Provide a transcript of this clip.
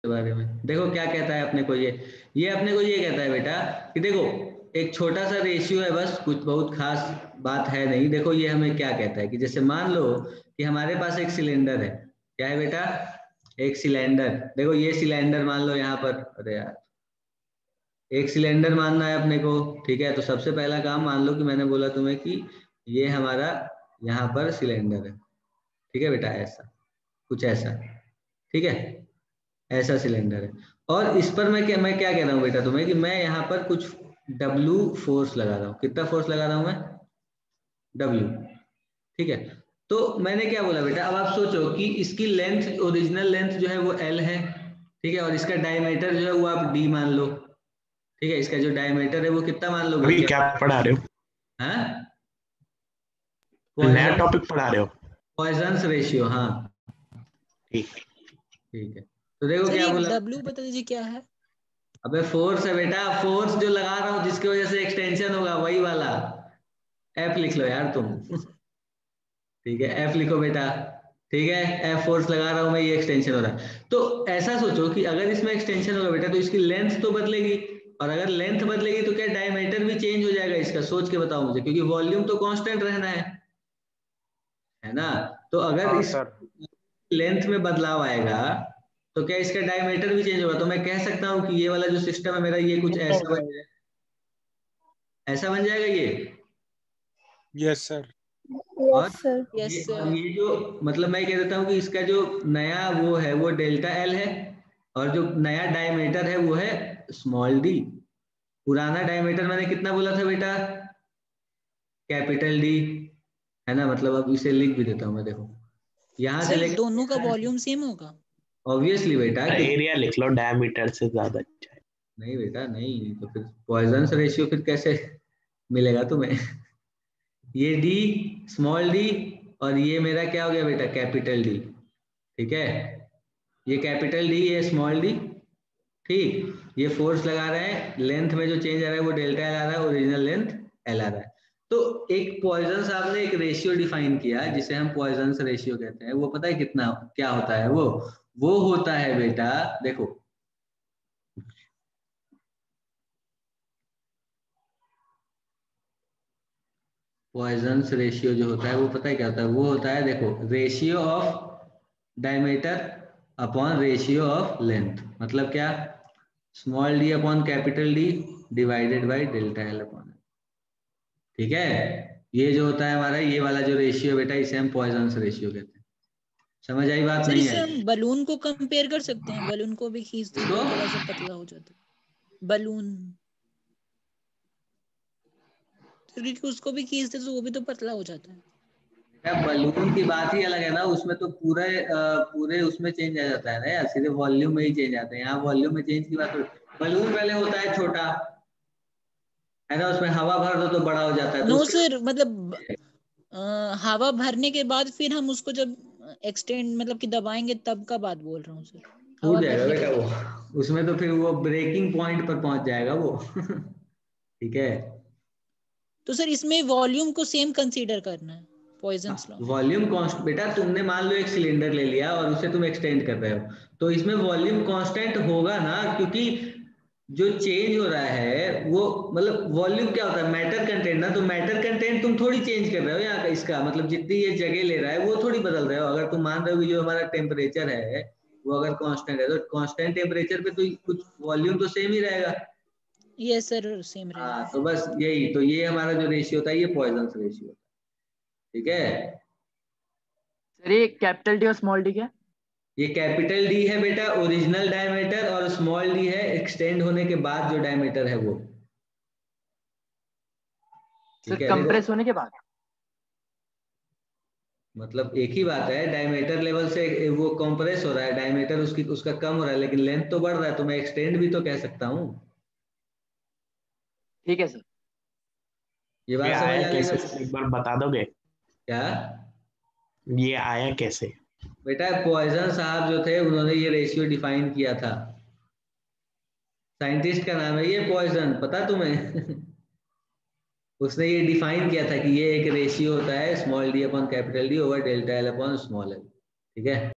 बारे में। देखो क्या कहता है अपने को, ये अपने को ये कहता है बेटा कि देखो एक छोटा सा रेशियो है, बस कुछ बहुत खास बात है नहीं। देखो ये हमें क्या कहता है कि जैसे मान लो कि हमारे पास एक सिलेंडर है। क्या है बेटा? एक सिलेंडर। देखो ये सिलेंडर मान लो यहाँ पर, अरे यार, एक सिलेंडर मानना है अपने को। ठीक है, तो सबसे पहला काम मान लो कि मैंने बोला तुम्हें कि ये हमारा यहाँ पर सिलेंडर है। ठीक है बेटा, ऐसा कुछ ऐसा। ठीक है, ऐसा सिलेंडर है। और इस पर मैं क्या कह रहा हूँ बेटा तुम्हें कि मैं यहाँ पर कुछ W फोर्स लगा रहा हूँ। कितना फोर्स लगा रहा हूँ मैं? W। ठीक है, तो मैंने क्या बोला बेटा, अब आप सोचो कि इसकी लेंथ, ओरिजिनल लेंथ जो है वो L है। ठीक है, और इसका डायमीटर जो है वो आप D मान लो। ठीक है, इसका जो डायमीटर है वो कितना मान लोगे? अभी क्या क्या पढ़ा रहे हो? हाँ, नया पॉइजन, टॉपिक पढ़ा रहे हो? Poisson ratio. हाँ ठीक। ठीक है, तो देखो सर क्या ये बोला। W बता दीजिए क्या है? अबे फोर्स है बेटा, फोर्स जो लगा रहा हूँ जिसकी वजह से एक्सटेंशन होगा, वही वाला। F लिख लो यार तुम। ठीक है सर। ठीक है, F लिखो बेटा। ठीक है, F फोर्स लगा रहा हूं मैं, ये एक्सटेंशन हो रहा है। तो ऐसा सोचो कि अगर इसमें एक्सटेंशन होगा बेटा तो इसकी लेंथ तो बदलेगी, और अगर लेंथ बदलेगी तो क्या डायमीटर भी चेंज हो जाएगा इसका? सोच के बताओ मुझे, क्योंकि वॉल्यूम तो कांस्टेंट रहना है ना। तो अगर हाँ इस सर। लेंथ में बदलाव आएगा तो क्या इसका डायमीटर भी चेंज होगा? तो मैं कह सकता हूँ कि ये वाला जो सिस्टम है मेरा, ये कुछ ऐसा बन जाएगा, ऐसा बन जाएगा ये। Yes sir. और यस सर। यस और सर। ये जो मतलब मैं कह देता हूँ कि इसका जो नया वो है वो डेल्टा एल है, और जो नया डायमीटर है वो है स्मॉल डी। पुराना डायमीटर मैंने कितना बोला था बेटा? कैपिटल डी, है ना। मतलब अब इसे लिख भी देता हूँ मैं, देखो यहाँ से सर लेकर, दोनों का वॉल्यूम सेम होगा? ऑब्वियसली बेटा, क्योंकि एरिया लिख लो, डायमीटर से ज्यादा अच्छा है। नहीं बेटा नहीं, तो फिर पॉइजन रेशियो फिर कैसे मिलेगा तुम्हें? ये डी, स्मॉल डी, और ये मेरा क्या हो गया बेटा? Capital D. ठीक है, ये कैपिटल डी, ये स्मॉल डी। ठीक, ये फोर्स लगा रहे हैं, लेंथ में जो चेंज आ रहा है वो डेल्टा एल आ रहा है, ओरिजिनल लेंथ एल आ रहा है। तो एक पॉइजन साहब ने एक रेशियो डिफाइन किया जिसे हम पॉइजन रेशियो कहते हैं। वो पता है कितना क्या होता है? वो होता है बेटा, देखो पॉइजन रेशियो जो होता है वो पता है क्या होता है? वो होता है, देखो, ratio of diameter upon ratio of length. मतलब क्या? Small d upon capital D divided by delta L upon. ठीक है, ये जो होता है हमारा, ये वाला जो रेशियो बेटा, इसे हम पॉइजन रेशियो कहते हैं। समझ आई बात? सर नहीं इससे आई? हम बलून को कंपेयर कर सकते हैं, बलून को भी खींच दें तो इसको थोड़ा सा पतला हो जाता है बलून। सर क्योंकि उसको भी खींच दे तो वो भी तो पतला हो जाता है। बलून की बात ही अलग है ना, उसमें तो पूरे उसमें चेंज आ जाता है ना यार, सीधे वॉल्यूम में ही चेंज आता है। यहाँ वॉल्यूम में चेंज की बात, बलून पहले होता है छोटा, है ना, उसमें हवा भर दो तो बड़ा हो जाता है। तो नो उसके सर, मतलब हवा भरने के बाद फिर हम उसको जब एक्सटेंड मतलब कि दबाएंगे तब का बात बोल रहा हूँ सर। टूट हवा जाएगा भरने के बेटा बाद। वो, उसमें तो फिर वो ब्रेकिंग पॉइंट पर पहुंच जाएगा वो। ठीक है, तो सर इसमें वॉल्यूम को सेम कंसीडर करना है पॉइजन्स लॉ में। वॉल्यूम कांस्ट बेटा, तुमने मान लो एक सिलेंडर ले लिया और उसे तुम एक्सटेंड कर रहे हो, तो इसमें वॉल्यूम कांस्टेंट होगा ना, क्योंकि जो चेंज हो रहा है वो, मतलब वॉल्यूम क्या होता है? मैटर कंटेंट ना। तो मैटर कंटेंट तुम थोड़ी चेंज कर रहे हो यहाँ का, इसका मतलब जितनी ये जगह ले रहा है वो थोड़ी बदल रहे हो। अगर तुम मान रहे हो कि जो हमारा टेम्परेचर है वो अगर कांस्टेंट है, तो कांस्टेंट टेम्परेचर पे तो कुछ वॉल्यूम तो सेम ही रहेगा। यस सर, सेम हाँ, रहेगा। तो बस यही तो, ये हमारा जो रेशियो होता है ये पॉइजन रेशियो होता है। ठीक है, सर ये कैपिटल डी और स्मॉल डी क्या? ये कैपिटल डी है बेटा ओरिजिनल डायमीटर, और स्मॉल डी है एक्सटेंड होने के बाद जो डायमीटर है वो। सर ठीक है, देखो कंप्रेस होने के बाद? मतलब एक ही बात है, डायमीटर लेवल से वो कंप्रेस हो रहा है, डायमीटर उसका कम हो रहा है, लेकिन लेंथ तो बढ़ रहा है, तो मैं एक्सटेंड भी तो कह सकता हूँ। ठीक है सर। ये ये बात समझ आया आ गई कैसे बस? सर, एक बार बता दोगे? क्या ये आया कैसे? बेटा, पॉइजन साहब जो थे उन्होंने ये रेशियो डिफाइन किया था। साइंटिस्ट का नाम है ये पॉइजन, पता तुम्हें? उसने ये डिफाइन किया था कि ये एक रेशियो होता है, small d upon capital D over delta L upon small l. ठीक है।